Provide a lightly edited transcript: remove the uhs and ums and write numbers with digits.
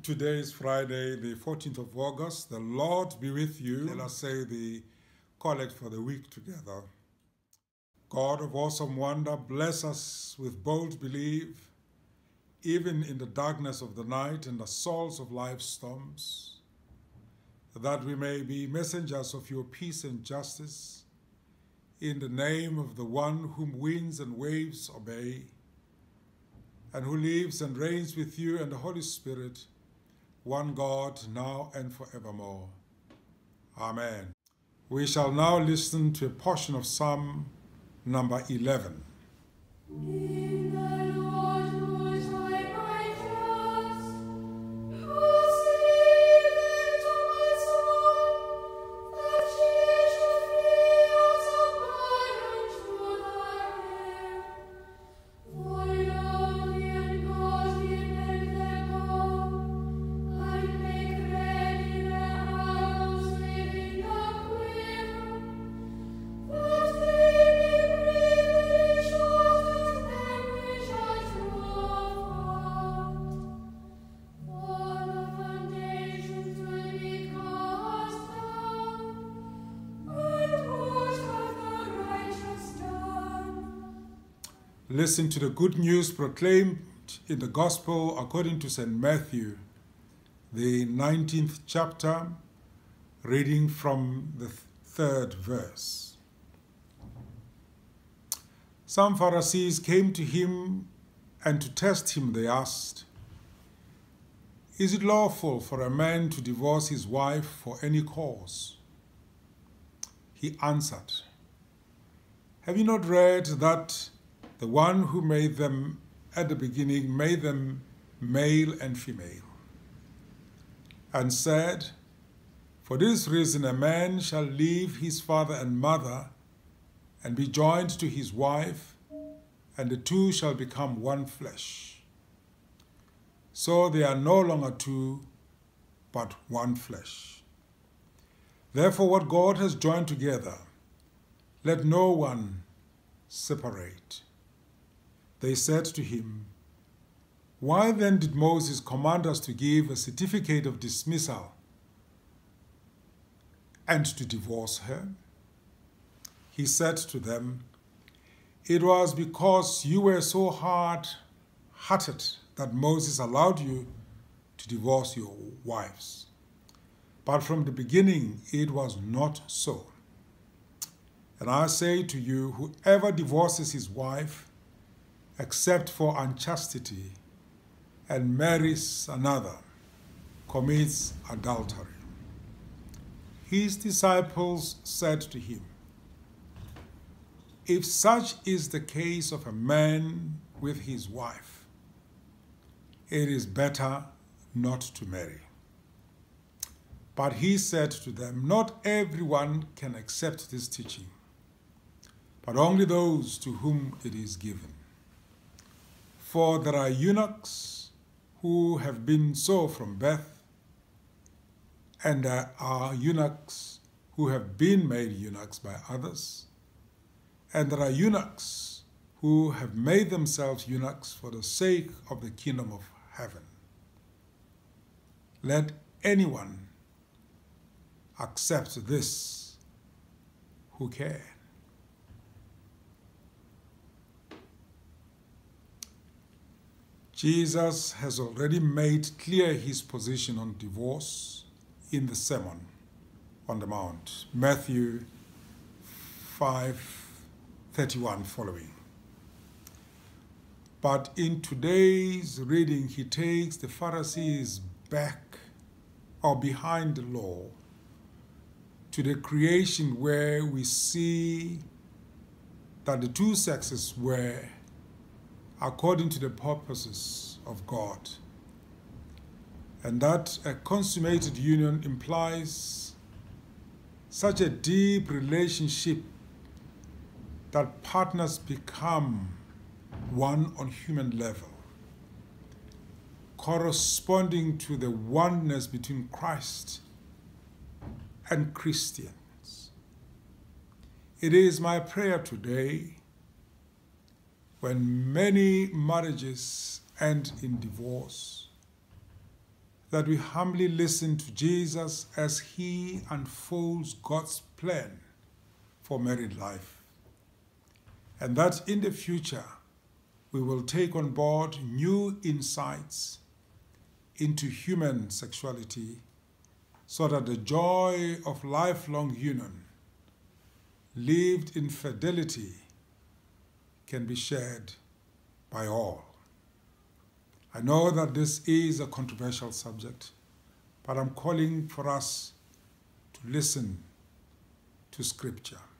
Today is Friday, the 14th of August. The Lord be with you. Let us say the collect for the week together. God of awesome wonder, bless us with bold belief, even in the darkness of the night and the assaults of life's storms, that we may be messengers of your peace and justice, in the name of the one whom winds and waves obey, and who lives and reigns with you and the Holy Spirit, one God, now and forevermore. Amen. We shall now listen to a portion of Psalm number 11. In the Lord put I my trust, who saved my soul, that he should free us abide unto the end. For lowly and godly men them all, and make ready their arrows within the quiver, that they may bravely shoot at them which are true of heart. For the foundations will be cast down, and what hath the righteous done? Listen to the good news proclaimed in the Gospel according to St. Matthew, the 19th chapter, reading from the 3rd verse. Some Pharisees came to him, and to test him they asked, "Is it lawful for a man to divorce his wife for any cause?" He answered, "Have you not read that the one who made them at the beginning made them male and female, and said, 'For this reason a man shall leave his father and mother and be joined to his wife, and the two shall become one flesh.' So they are no longer two, but one flesh. Therefore what God has joined together, let no one separate." They said to him, "Why then did Moses command us to give a certificate of dismissal and to divorce her?" He said to them, "It was because you were so hard-hearted that Moses allowed you to divorce your wives. But from the beginning it was not so. And I say to you, whoever divorces his wife, except for unchastity, and marries another, commits adultery." His disciples said to him, "If such is the case of a man with his wife, it is better not to marry." But he said to them, "Not everyone can accept this teaching, but only those to whom it is given. For there are eunuchs who have been so from birth, and there are eunuchs who have been made eunuchs by others, and there are eunuchs who have made themselves eunuchs for the sake of the kingdom of heaven. Let anyone accept this who can." Jesus has already made clear his position on divorce in the Sermon on the Mount, Matthew 5:31 following. But in today's reading, he takes the Pharisees back or behind the law to the creation where we see that the two sexes were according to the purposes of God, and that a consummated union implies such a deep relationship that partners become one on human level, corresponding to the oneness between Christ and Christians. It is my prayer today, when many marriages end in divorce, that we humbly listen to Jesus as he unfolds God's plan for married life, and that in the future we will take on board new insights into human sexuality so that the joy of lifelong union lived in fidelity can be shared by all. I know that this is a controversial subject, but I'm calling for us to listen to Scripture.